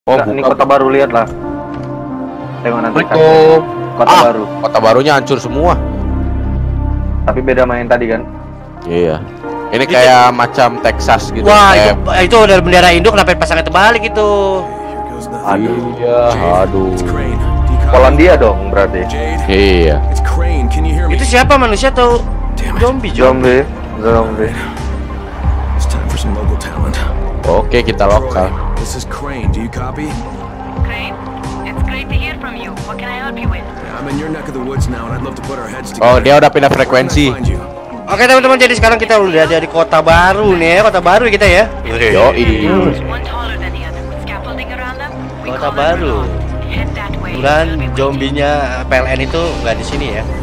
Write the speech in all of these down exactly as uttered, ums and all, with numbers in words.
Oh, Nggak, ini buka. kota baru, lihat lah. Tengok nanti. Assalamualaikum. Kota Ah, baru. Kota barunya hancur semua. Tapi beda main tadi kan. Iya. Ini kayak macam Texas gitu. Wah, eh, itu, itu udah bendera Indo, kenapa pasangnya terbalik itu? Aduh. Iya, aduh. Polandia dong berarti. Iya. Itu siapa, manusia atau zombie? Zombie, zombie. Oke, kita lokal. This is Crane. Do you copy? Crane, it's great to hear from you. What can I help you with? I'm in your neck of the woods now, and I'd love to put our heads Oh, together. dia udah pindah Where can I frekuensi. find you? Oke teman-teman, jadi sekarang kita udah ada di kota baru nih ya, kota baru kita ya. Yoi. One taller than the other with scaffolding around them. We Kota call them baru. remote. Head that way. Kemudian You'll be with zombinya P L N itu nggak di sini ya.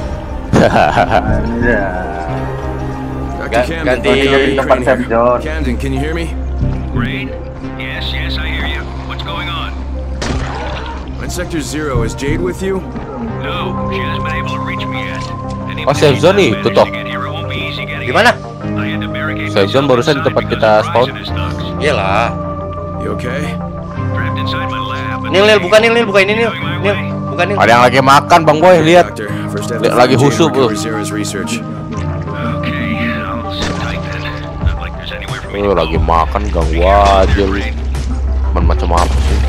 Ada. Doctor Ga- Camden, ganti Crane tempat here. Safe John. Camden, can you hear me? Crane? Yes, yes, I hear you. What's going on? I'm in Sector Zero. Is Jade with you? No, she hasn't been able to reach me yet. And Oh, even safe if she zone does nih, manage tutup. to get here, it won't be easy getting Di mana? in. I had to barricade Safe zone myself barusan di inside tempat because kita of the spawn. poisonous thugs. Iyalah. You okay? Trapped inside my lab. and Nil, Nil, they- bukan Nil, Nil, buka ini Nil. Going my Nil, way. bukan Nil. Ada yang lagi makan, Bang Boy, lihat. Doctor, first I have Lihat to lagi find Jade husuk, and recover tuh. Zera's research. Okay, I'll sit tight then. Not like there's anywhere for me Oh, to lagi go. makan ganggu aja lu. Man macam apa sih?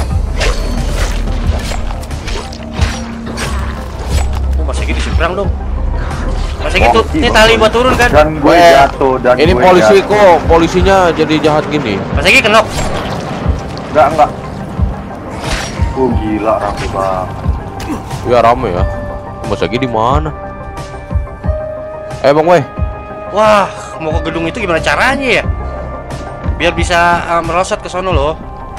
Oh, masih gini seberang dong. Masih gitu, ini tali buat turun kan? Dan gue Weh, jatuh dan ini gue polisi jatuh. kok, polisinya jadi jahat gini. Masih gini kenok. Enggak, enggak. Oh gila, rapi banget. Ya rame ya. Mas lagi di mana? Eh, Bang Boy. Wah, mau ke gedung itu gimana caranya ya? Biar bisa uh, merosot ke sono loh.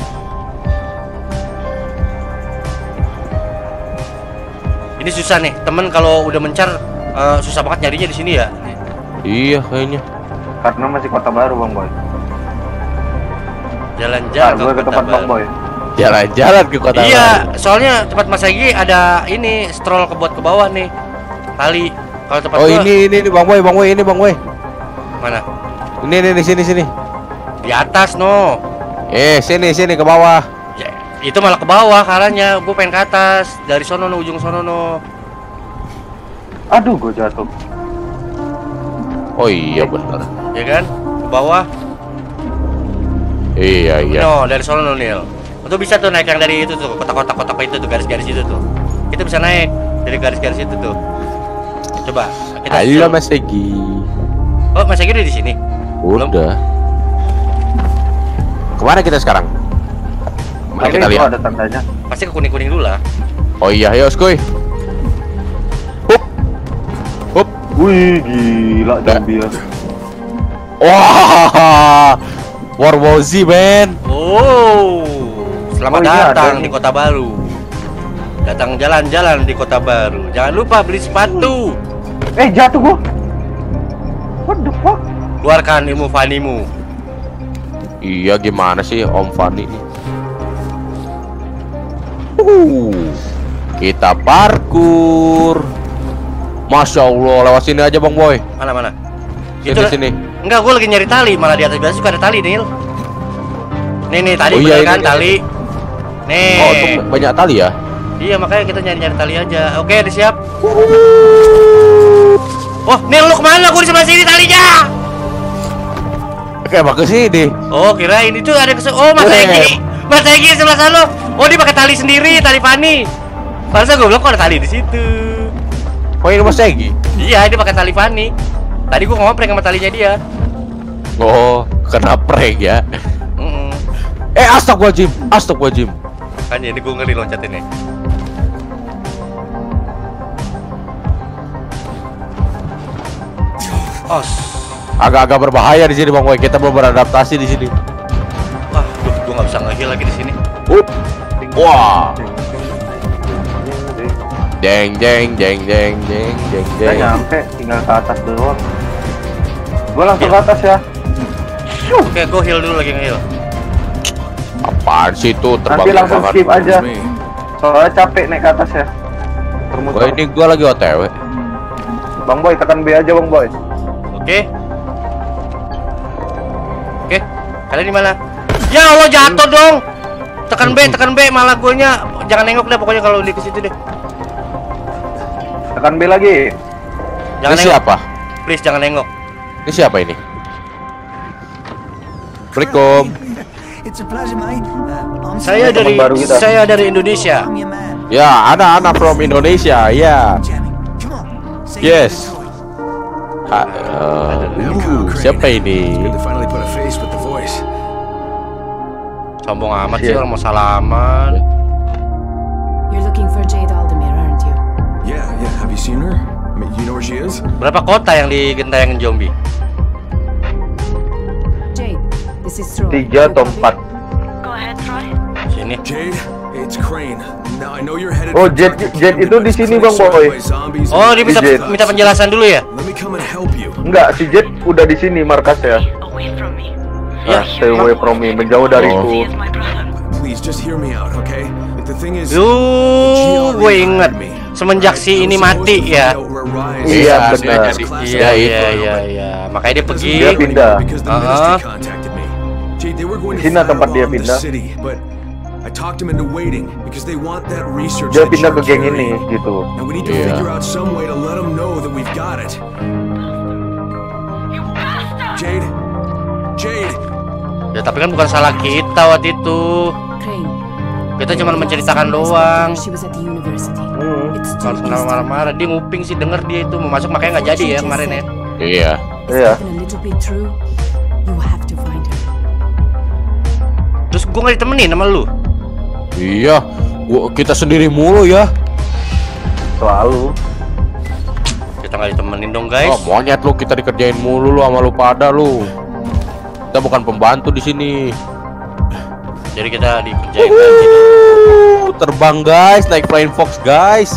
Ini susah nih, temen kalau udah mencar uh, susah banget nyarinya di sini ya. Iya, kayaknya. Karena masih kota baru, Bang Boy. Jalan-jalan Nah, gue ke kota tempat Bang baru. Boy. Jalan-jalan ke kota Iya, baru. soalnya tempat Mas Egi ada ini stroll ke buat ke bawah nih. Tali. Kalau tempat Oh, gua, ini ini ini Bang Boy, Bang Boy, ini Bang Boy. mana? Ini ini di sini sini. Di atas no. Eh, sini sini ke bawah. Ya, itu malah ke bawah karanya. Gue pengen ke atas dari sono no, ujung sono no. Aduh, gue jatuh. Oh iya benar. Ya kan? Ke bawah. Iya iya. No, dari sono no, Nil. Itu bisa tuh naik yang dari itu tuh, kotak-kotak kotak itu tuh, garis-garis itu tuh. Kita bisa naik dari garis-garis itu tuh. Coba kita Halo susul. Mas Egi. Oh, Mas Egi udah di sini. Belum? Udah. Kemana kita sekarang? Mari Tapi kita itu lihat. ada tandanya. Pasti ke kuning-kuning dulu lah. Oh iya, ayo skuy. Hup. Hup. Wih, gila zombie ya. Wah. Warwozi, men. Oh, selamat Oh, iya, ada datang nih. di kota baru. Datang jalan-jalan di kota baru. Jangan lupa beli sepatu. Eh, jatuh gua. What the fuck? Keluarkan ilmu fanimu. Iya, gimana sih Om Fani ini? Uh, kita parkur. Masya Allah, lewat sini aja Bang Boy. Mana mana? Sini Itu- sini. Enggak, gue lagi nyari tali, malah di atas biasa suka ada tali, Nil. Nih nih tali, Oh, iya, bener ini, kan ini. tali. Nih. Oh, itu banyak tali ya? Iya, makanya kita nyari-nyari tali aja. Oke, udah siap. Oh, Nil, lu kemana? Gue di sebelah sini talinya. Oke, bagus sih di. Oh, kirain itu ada ke Oh, Mas Weh. Egi. Mas Egi sebelah sana. Oh, dia pakai tali sendiri, tali Fani. Padahal gue bilang kok ada tali di situ. Oh, ini Mas Egi. Iya, dia pakai tali Fani. Tadi gue ngoprek sama talinya dia. Oh, kena prank ya. Mm-mm. Eh, astagfirullahaladzim, astagfirullahaladzim. Makanya ini gue ngeri loncatinnya. Os. Agak-agak berbahaya di sini Bang Boy. Kita belum beradaptasi di sini. Wah, gue gue nggak bisa nge-heal lagi di sini. Up. Wah. Jeng jeng jeng jeng jeng jeng Udah jeng. nyampe, tinggal ke atas doang. Gua langsung ke atas ya. Oke, gue heal dulu lagi nge-heal. Apaan sih itu terbang? Nanti langsung terbang. skip aja. Me. Soalnya capek naik ke atas ya. Gua Termuter. ini gua lagi O T W. Bang Boy, tekan B aja Bang Boy. Oke. Oke, kalian di mana? Ya Allah, jatuh dong. Tekan B, tekan B, malah guanya jangan nengok deh pokoknya kalau di ke situ deh. Tekan B lagi. Jangan Ini nengok. siapa? Please jangan nengok. Ini siapa ini? Assalamualaikum. It's a pleasure, mate. Uh, I'm Saya Teman dari baru kita. saya dari Indonesia. I'm your man. Ya, anak-anak from Indonesia, ya. Jamie, come on. Say Yes. your voice. Ha, uh, Now, uh, Crane. siapa It's ini? good to finally put a face with the voice. Sombong amat sih Iya. orang mau salaman. You're looking for Jade Aldemir, aren't you? Yeah, yeah. Have you seen her? I mean, you know where she is? Berapa kota yang digentayangin zombie? Jade, this is Troy. Tiga atau empat. Go ahead, Troy. Sini. Jade, it's Crane. Now I know you're headed. Oh, for Jade- Doctor Jade King, itu but di it's sini, clearly Bang Boy. surrounded by zombies Oh, and dia minta Jade. minta penjelasan dulu ya? Let me come and help you. Enggak, si Jet udah di sini markasnya. Away from me. Nah, stay away from me, menjauh He dariku. is my brother. Please just hear me out, okay? The thing is, Yuh, gue inget semenjak si ini mati ya. Iya, Iya, benar. jadi- Iya Ya, iya itu. iya iya. Makanya dia pergi. Dia pindah. Uh-huh. Sini tempat dia pindah. Dia Dia pindah ke geng ini gitu. And we need to Iya. figure out some way to let them know that we've got it. You bastard! Jade, Jade, Ya tapi kan bukan salah kita waktu itu. Crane. Kita cuma menceritakan doang. She was at the university. Hmm. It's Harus too kenapa east. marah-marah. Dia nguping sih denger dia itu mau masuk makanya nggak jadi ya kemarin ya. Iya. Iya. Even a little bit true. You have to find her. Terus gue nggak ditemenin sama lu. Iya. Gua, kita sendiri mulu ya. Selalu. Kita nggak ditemenin dong guys. Oh, monyet lu, kita dikerjain mulu lu sama lu pada lu. Kita bukan pembantu di sini. Jadi kita dikerjain aja. Uh, terbang guys, naik flying fox guys.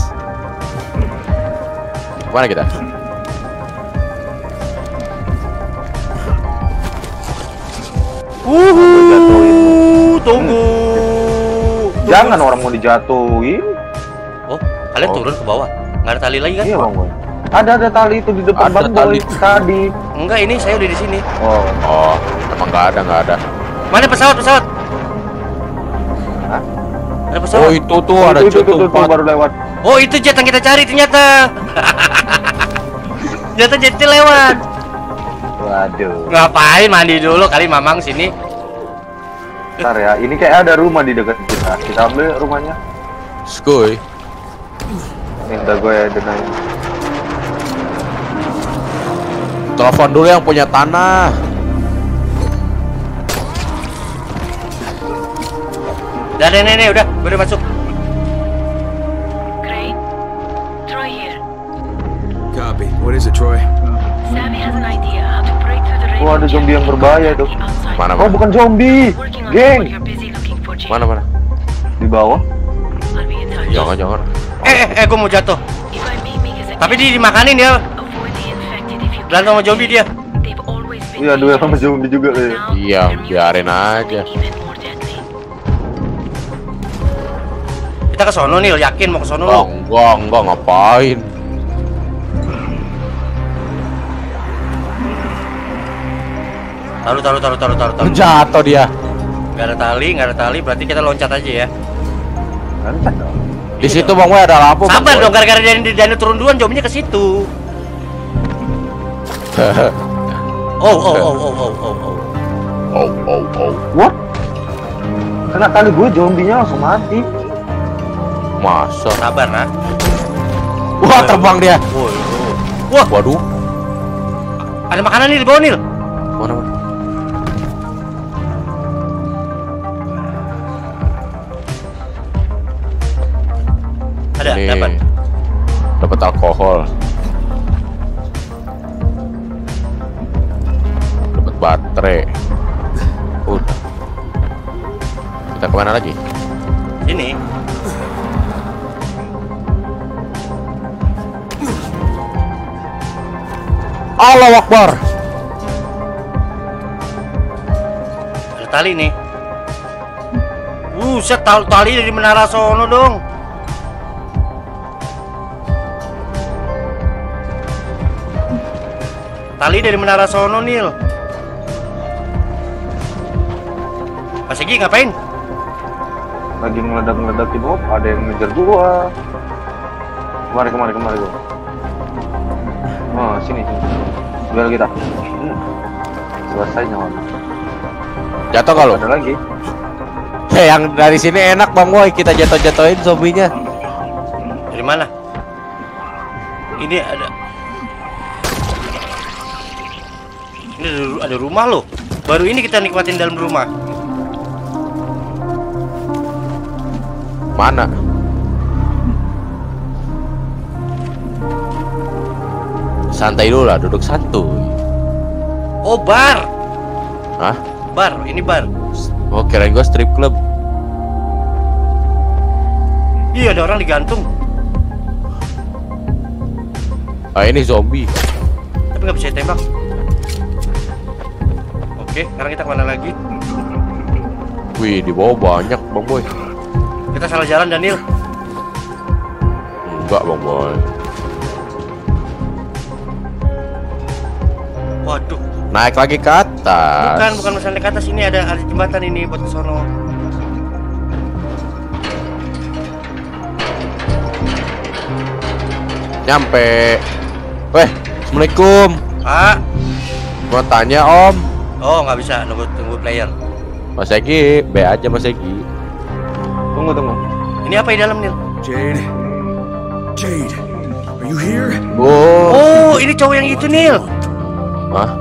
Mana kita? Wuhu, tunggu. Jangan orang mau dijatuhin. Oh, kalian Oh. turun ke bawah. Nggak ada tali lagi kan? Iya, Bang Boy. Ada ada tali itu di depan Ada Bang Boy tali. tadi. Enggak, ini saya udah di sini. Oh, Oh, emang nggak ada, nggak ada. Mana pesawat pesawat? Hah? Ada pesawat. Oh itu tuh ada itu, itu, jet itu, itu, empat. baru lewat. Oh itu jet yang kita cari ternyata. Ternyata jetnya lewat. Waduh. Ngapain mandi dulu kali Mamang sini? Ntar ya, ini kayak ada rumah di dekat kita. Kita ambil rumahnya. Skuy. Minta gue denain. Telepon dulu yang punya tanah. Udah nenek nih udah, gue udah masuk. Crane? Troy here. Copy. What is it, Troy? Sammy has an idea how to break through the radio Oh, ada zombie yang berbahaya tuh. outside. Mana Oh, mana? bukan zombie. Working on Geng. what you're busy looking for, Jade. Mana mana? Di bawah. I'll be in touch. Jangan jangan. Eh eh, eh gue mau jatuh. If I may make a Tapi dia dimakanin ya. avoid the infected if you Berantem sama zombie dia. They've always been Iya, dua sama zombie juga kayak. Now, Iya, their music biarin is aja. even more deadly. Kita ke sono nih, yakin mau ke sono Enggak, lu. enggak, enggak ngapain. Taruh taruh taruh taruh taruh taruh. Jatuh dia. Gak ada tali, gak ada tali, berarti kita loncat aja ya. Lancar dong. Di situ Bang Boy ada lampu. Bang Sabar Boy. dong, gara-gara Dani Dani turun duluan, jawabnya ke situ. Oh oh oh oh oh oh oh. Oh oh oh. What? Kena tali gue, zombinya langsung mati. Masa? Sabar nah. Wah, terbang dia. Woi, wah, Waduh. ada makanan nih di bawah nih. Mana mana? Ada, Nih. dapat. Dapat alkohol. Dapat baterai. Udah. Kita kemana lagi? Ini. Allahu Akbar. Ada tali nih. Buset, tal tali dari menara sono dong. Tali dari menara sono, Nil. Mas Egi ngapain? lagi ngeledak-ngeledakin mob, ada yang ngejar gua. Kemari, kemari, kemari gua. Oh, sini, sini. Biar kita. Hmm. Selesai nyawa. Jatuh kalau. Ada lagi. Hei, yang dari sini enak Bang Boy, kita jatuh-jatuhin zombinya. Dari mana? Ini ada. Ini ada, ada rumah loh. Baru ini kita nikmatin dalam rumah. Mana? Santai dulu lah, duduk santuy. Oh, bar. Hah? Bar, ini bar. Oh, kirain gua strip club. Iya, ada orang digantung. Ah, ini zombie. Tapi nggak bisa tembak. Oke, sekarang kita kemana lagi? Wih, di bawah banyak Bang Boy. Kita salah jalan, Daniel. Enggak Bang Boy. Waduh. Naik lagi ke atas. Bukan, bukan masalah naik ke atas. Ini ada, ada jembatan ini buat ke sono. Nyampe. Weh, assalamualaikum. Ah. Mau tanya Om. Oh, nggak bisa, nunggu tunggu player. Mas Egi, B aja Mas Egi. Tunggu, tunggu. Ini apa di dalam, Nil? Jade. Jade. Are you here? Oh. Oh, ini cowok yang itu, Nil. Hah?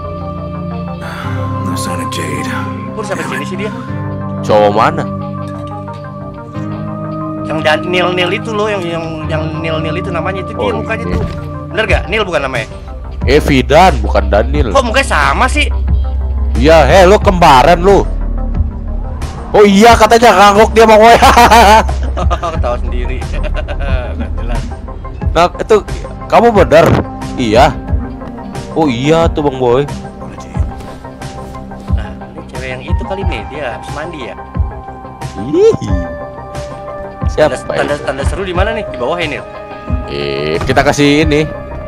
No sign of Jade. Kok sampai sini sih dia? Cowok mana? Yang dan Nil Nil itu loh, yang yang yang Nil Nil itu namanya itu dia Oh, mukanya iya. tuh. Bener gak? Nil bukan namanya? Eh, Fidan, bukan Daniel. Kok mukanya sama sih? Iya, heh, lu kembaran lu. Oh iya, katanya ngangguk dia Bang Boy. Ketawa sendiri. Nggak jelas. Nah, itu kamu bener? Iya. Oh iya tuh Bang Boy. Nah, ini cewek yang itu kali nih, dia habis mandi ya. Ih. Tanda, Siapa tanda, ya? tanda seru di mana nih? Di bawah ya, Nil? Eh, kita kasih ini.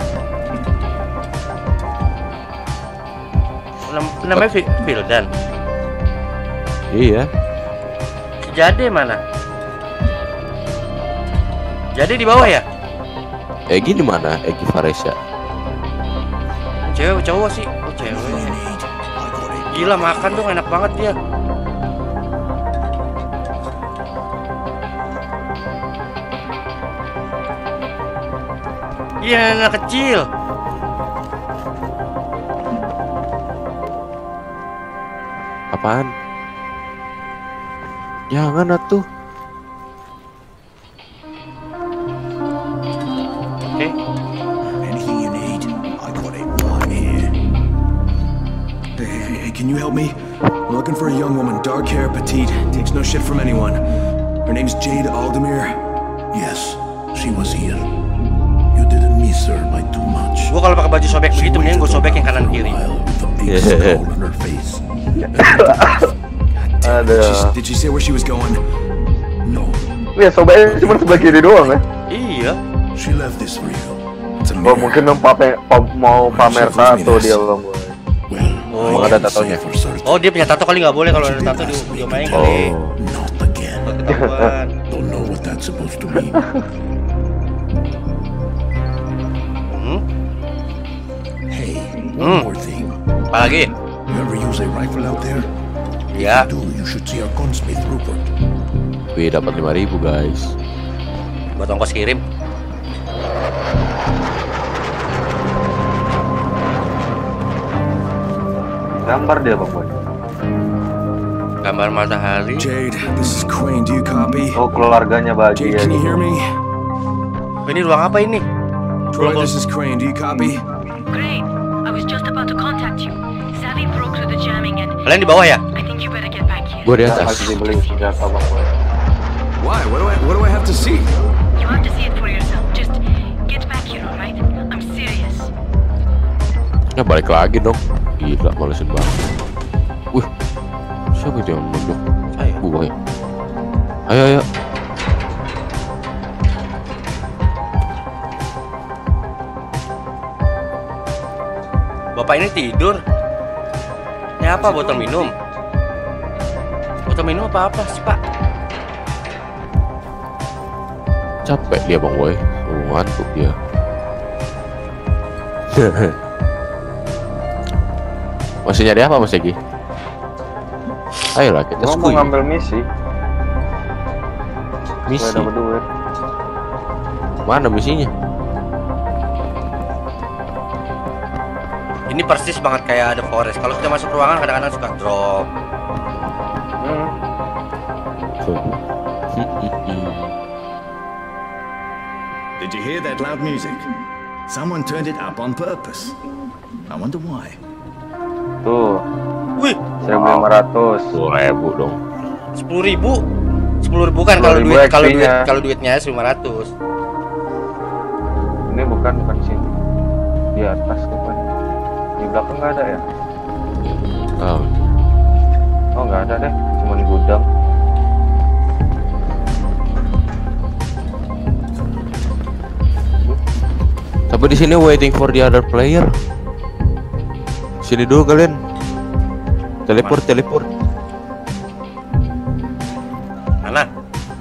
Nam- namanya Fi- Vildan. Iya. Si Jade mana? Jade di bawah ya? Egi di mana? Egi Faresya. Cewek cowok sih? Oh, cewek. Gila, makan dong, enak banget dia. Iya, anak kecil. Apaan? Jangan atuh. Oke. Anything you need, I got it right here. Hey, hey, hey, can you help me? I'm looking for a young woman, dark hair, petite, takes no shit from anyone. Her name's Jade Aldemir. Yes, she was here. You didn't miss her by too much. Gua kalau pakai baju sobek begitu mending gua sobek yang kanan kiri. With a big scowl on her face. Did Ada. she, did she say where she was going? No, Ya, sobanya cuma sebelah kiri doang ya. Iya. she left this for you. It's a Oh, mirror. mungkin mau pamer, pa- mau pamer tato dia Bang Boy. Well, Oh, ada I can't tatonya. say for certain. Oh, dia punya tato kali, nggak boleh kalau ada tato di video main kali. Oh. Not again. Ketahuan. Don't know what that's supposed to mean. Hmm? Hey, Hmm. one more thing. Apa lagi? You ever use a rifle out there? Ya. Do you should see our gunsmith Rupert. Wih, dapat lima ribu guys. Buat ongkos kirim. Gambar dia Bang Boy. Gambar matahari. Jade, this is Queen. Do you copy? Oh, keluarganya Jade, bahagia can you gitu. hear me? Oh, ini ruang apa ini? Troy, this is Crane. Do you copy? Great. I was just about to contact you. Savvy broke through the jamming and Kalian di bawah ya? I think you better get back here. Gua di Nggak atas. lagi dibeli senjata Bang Boy. Why? What do I? What do I have to see? You have to see it for yourself. Just get back here, alright? I'm serious. Ya balik lagi dong. Gila, malesin banget. Wih, siapa itu yang nunjuk? Saya. Gua ya. Ayo, ayo. Bapak ini tidur. Ini apa, botol minum? Botol minum apa apa sih, Pak? Capek dia bang boy, oh, ngantuk dia. Masih nyari apa Mas Egi? Ayolah kita Gua mau skui. ngambil misi. Misi. Supaya dapat duit. Mana misinya? Ini persis banget kayak ada forest. Kalau kita masuk ruangan kadang-kadang suka drop. Hmm. Did you hear that loud music? Someone turned it up on purpose. I wonder why. Tuh, Wih, seribu lima ratus. Dua ribu dong. sepuluh ribu. sepuluh ribu kan kalau sepuluh ribu duit kalau X P-nya. duit kalau duitnya lima ratus. Ini bukan bukan di sini. Di atas bukan. Di belakang nggak ada ya? Oh. Oh nggak ada deh, cuman gudang. Tapi di sini waiting for the other player. Sini dulu kalian. Teleport, teleport. Mana?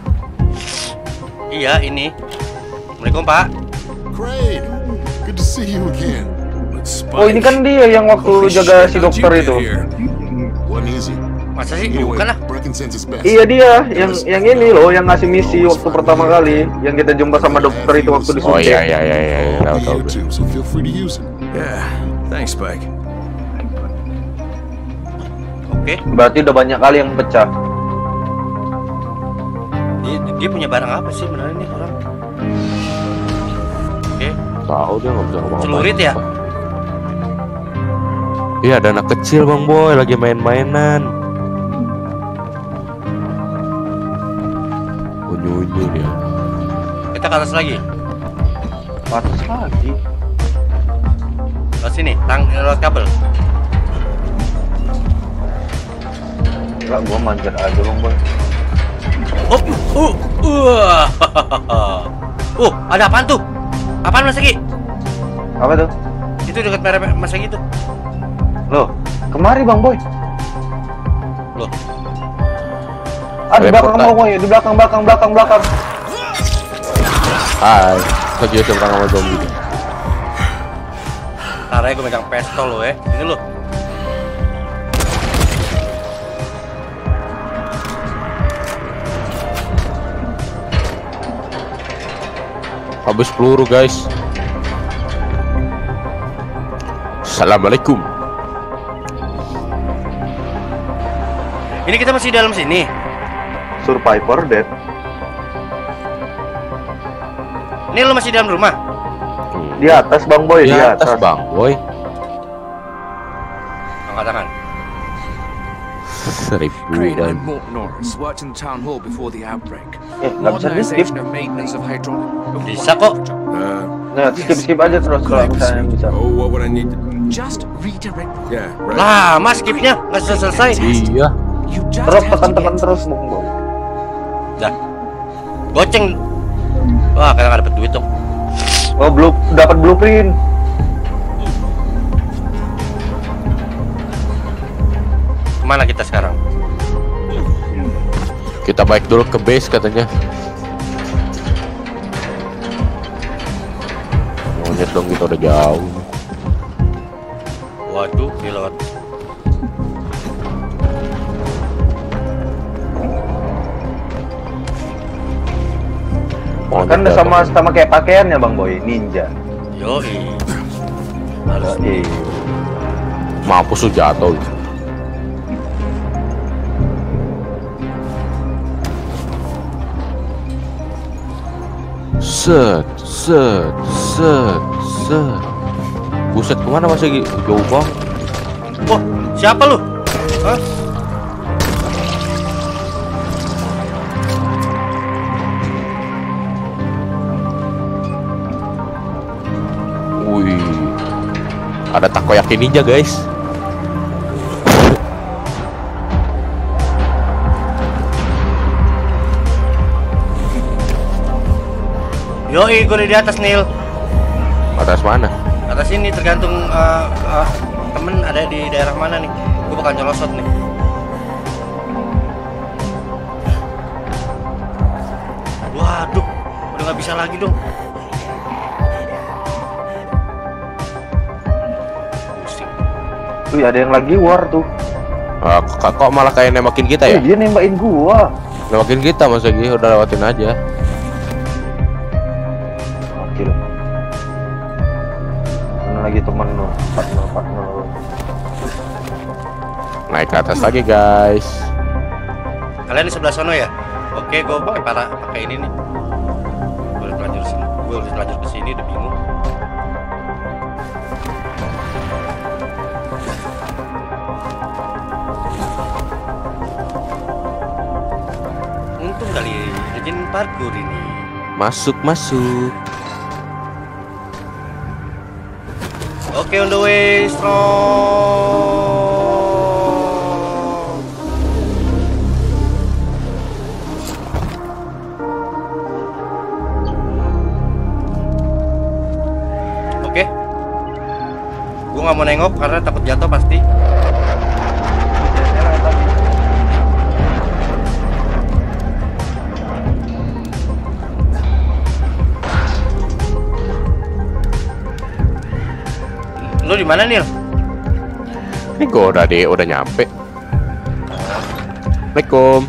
Iya, ini. Assalamualaikum, Pak. Great. Good to see you again. Oh ini kan dia yang waktu jaga si dokter itu. Wasn't easy. Masa sih? Anyway, Bukan lah. Brecken sends us best. Iya dia, yang yang ini loh, yang ngasih misi waktu pertama kali, yang kita jumpa sama dokter itu waktu Oh disuntik. iya iya iya iya, I'll tahu be tahu. here too, so feel free to use it. Yeah, thanks, Spike. Oke. Berarti udah banyak kali yang pecah. Dia, dia punya barang apa sih benar ini orang? Oke. Tahu dia nggak bisa ngomong. Celurit ya? Iya ada anak kecil bang boy lagi main-mainan. Unyu-unyu dia. Kita ke atas lagi. Atas lagi. Ke sini, tang lewat kabel. Enggak, gua manjat aja bang boy. Oh, uh, uh, uh, ada apaan tuh? Apaan Mas Egi? Apa tuh? Itu dekat merah Mas Egi tuh. Loh, kemari bang boy. Loh, Ah di Teleport, belakang ah. bang boy, di belakang belakang belakang belakang. Hai, lagi seberang sama zombie. ntar aja gue megang pistol lo ya. Ini lo. Habis peluru guys. Assalamualaikum. Ini kita masih dalam sini. Survivor dead. Ini lo masih dalam rumah. Di atas bang boy, Di di, atas atas. bang boy. Angkat tangan. Seribu Crane, dan I'm Mort Norris, worked in the town hall before the outbreak. Eh, nggak bisa di skip. Modernization and maintenance of hydraulic. Bisa kok. Uh, Nah, skip skip aja terus kalau misalnya bisa. oh, what would I need to... Just redirect. Yeah, right. Lama skipnya, nggak selesai. iya. You just Terus have to tekan-tekan get- terus bang boy. Dah. Goceng. Wah, kadang nggak dapet duit dong. Oh belum dapat blueprint. Kemana kita sekarang? Kita balik dulu ke base katanya. Monyet dong kita udah jauh. Waduh, dia lewat. Monyet Kan udah datang. sama sama kayak pakaiannya bang boy, ninja. Yoi. Harus. Iya. Mampus lu jatuh. Set, set, set, set. Buset kemana Mas Egi? Jauh banget. Wah, siapa lu? Hah? Wih, ada takoyaki ninja guys. Yoi, gue udah di atas Nil. Atas mana? Atas ini tergantung uh, uh, temen ada di daerah mana nih. Gue bakal nyelosot nih. Waduh, udah nggak nggak bisa lagi dong. Pusing. Tuh ada yang lagi war tuh. Ah, kok, kok malah kayak nembakin kita ya? Eh, dia nembakin gua. Nembakin kita Mas Egi, udah lewatin aja. Oke lah. Mana lagi temen lo? Partner, partner lo. Naik ke atas lagi guys. Kalian di sebelah sono ya? Oke, gue pakai para pakai ini nih. Gue lanjut sini. Gue harus lanjut ke sini, udah bingung. Untung kali izin parkour ini. Masuk masuk. Oke, on the way, strong. Oke, gue nggak mau nengok karena takut jatuh pasti. Lu di mana, Nil? Ini gue udah di, udah nyampe. Assalamualaikum.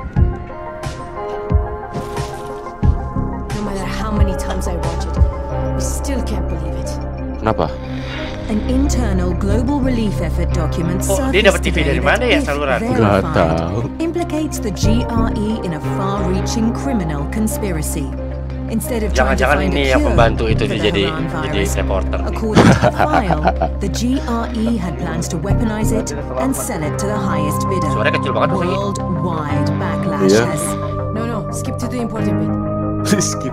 No matter how many times I watch it, we still can't believe it. Kenapa? An internal global relief effort document Oh, dia dapat T V dari mana ya, saluran? Gak tahu. implicates the G R E in a far-reaching criminal conspiracy. Instead of trying to Jangan-jangan find ini a yang cure pembantu itu for the jadi Haran jadi virus, reporter. according to the file, the G R E had plans to weaponize it and sell it to the highest bidder. Suaranya kecil banget Mas Egi. Worldwide backlash Iya. has No, no, skip to the important bit. Skip.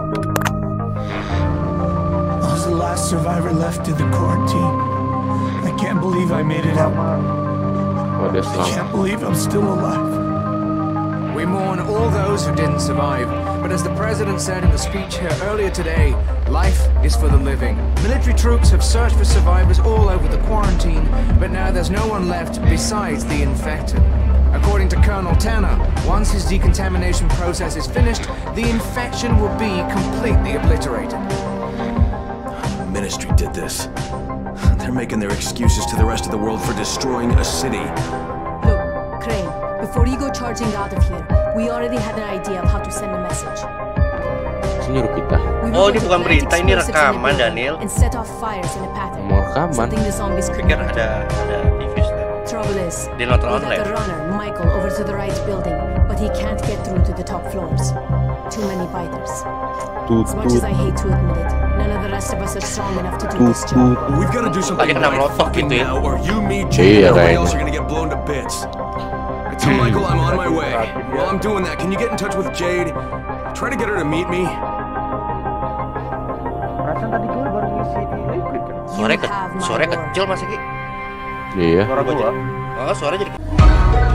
I was the last survivor left in the quarantine. I can't believe I made it out. Oh, dia I selamat. can't believe I'm still alive. We mourn all those who didn't survive, but as the president said in the speech here earlier today, life is for the living. Military troops have searched for survivors all over the quarantine, but now there's no one left besides the infected. According to Colonel Tanner, once his decontamination process is finished, the infection will be completely obliterated. The ministry did this. They're making their excuses to the rest of the world for destroying a city. Look, Crane, before you go charging out of here, we already had an idea of how to send a message. Nyuruh kita. We Oh, were ini going to bukan plant berita, ini explosives in the rekaman, building Daniel. And set off fires in a pattern. Mau rekaman. Something the zombies could Pikir not. ada ada T V stand. Trouble is, Dia nonton we got online. the runner, Michael, over to the right building, but he can't get through to the top floors. Too many biters. Tut As much as tut. I hate to admit it, none of the rest of us are strong enough to do Tut this job. tut. We've got to do something Lagi kena right melotok fucking gitu ya. now, or you, me, Jay, Iya, and everybody kayaknya. else are gonna get blown to bits. I tell Michael I'm on my way. While I'm doing that, can you get in touch with Jade? Try to get her to meet me. Perasaan tadi gue baru ngisi di listrik kan. Suaranya, ke, have my suaranya word. kecil Mas Egi. Iya. Suara gua. Oh, suara jadi